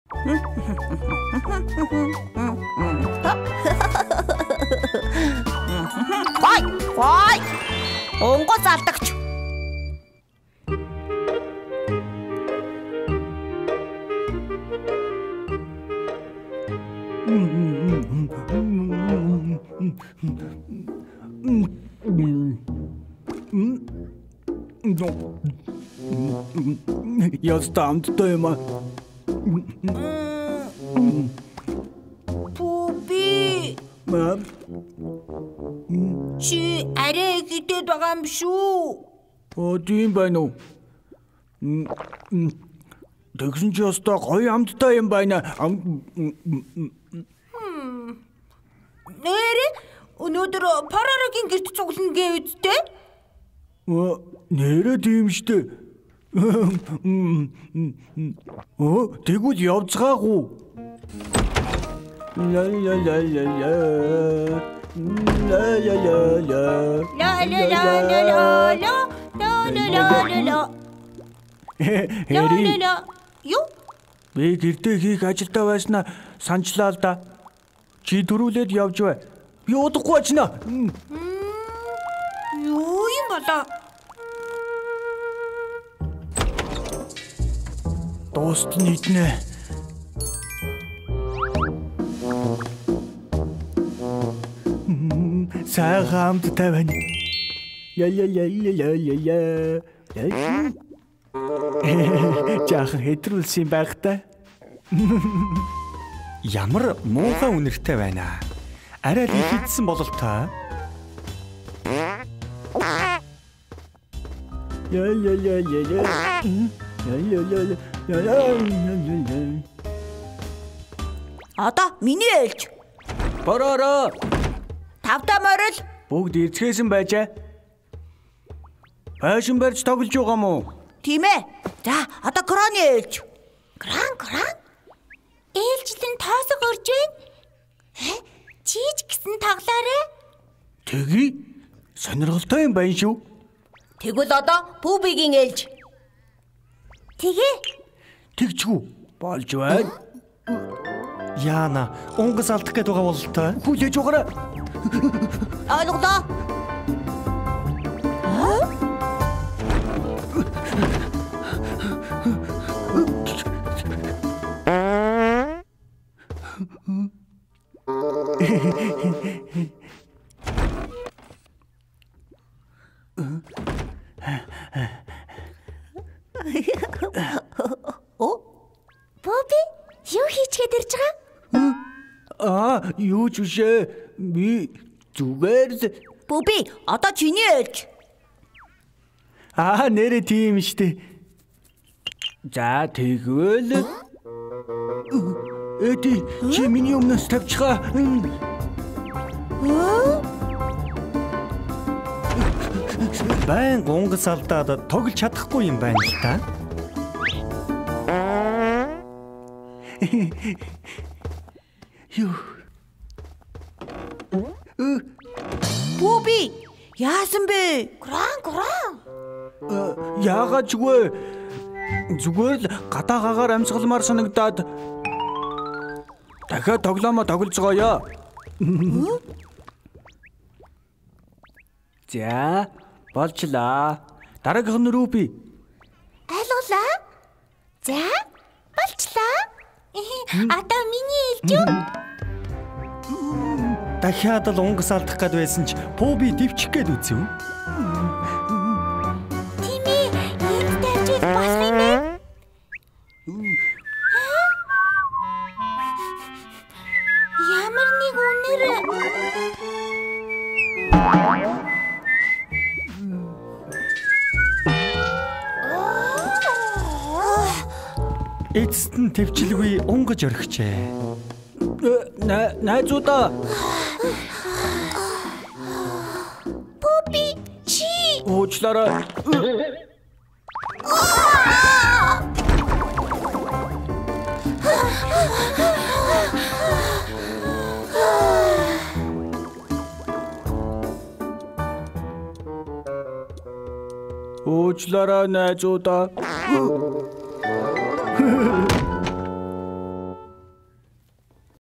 Гой! Онгоц алдагч. Ястаа амттай юм аа. Пупи. Чи арай идэд байгаа юм шүү. Тийм байна уу? Тэгсэн чи ястаа гоё амттай юм байна. Нэр өнөөдөр Парарагийн гэрт цуглана гэв үсттэй. Нэрээ тийм штэ. Тэгвэл явцгаагүй. Ла ла ла ла ла. Ла ла ла ла. Ла ла ла ла ла. Ла ла ла ла. Хэри. Юу? Би гэртээ хийх ажилдаа байснаа санчлаа л да. Чи дөрүүлээд явж бай. Би удахгүй очно. Юу юм болоо? Дост нийтнэ. Сайхан амттай байна. Я я я я я я. Жаахан хэтрүүлсэн байх та. Ямар муухай үнэртэй байна. Арай л их идсэн бололтой. Я я я я я. Я я я я. Одоо миний ээлж. Бороо. Тавтаа морил. Бүгд ирцгээсэн байжээ. Байшин барьж тоглож байгаа мó? Тийм ээ. За, одоо Кроны ээлж. Кран. Ээлжлэн тоосог орж байна. Чиж гисэн тоглоорой. Тэги. Сонирхолтой юм байна шүү. Тэгвэл одоо Пубигийн ээлж. Тэгээ. Тэгчгүй. Болж байна. Яана, онгоц алдах гээд байгаа бололтой. Хүлээж угараа. Ойлголоо. Пупи, юу хийчгээд ирж байгаа? Юу ч үшээ. Би зүгээр. Пуби, одоо чиний ээлж. Нэрээ тийм штэ. За тэгвэл. Эди чи миний өмнөөс тавьчихаа. Байн онгоц алдаад тоглож чадахгүй юм байна л та. Юу. Пуби, яасан бэ? Кран. Яагаад ч үгүй. Зүгээр л гадаагаар амьсгалмаар санагдаад. Дахиад тоглоомоо тоглоцгоё. За, болчлаа. Дараагийнх нь Рупи. Айлуулаа. За, болчлаа. Одоо миний ээлж юу? Дахиад л онгоц алдах гээд байсан ч Пуби дэвчих гээд үзв. Тийм ээ. Энд тавьж болох юм ээ. Ямар нэг үнэр. Эцэст нь төвчлгүй унгаж орхижээ. Найзуудаа. Пупи, чи. Уучлаарай. Уучлаарай найзуудаа.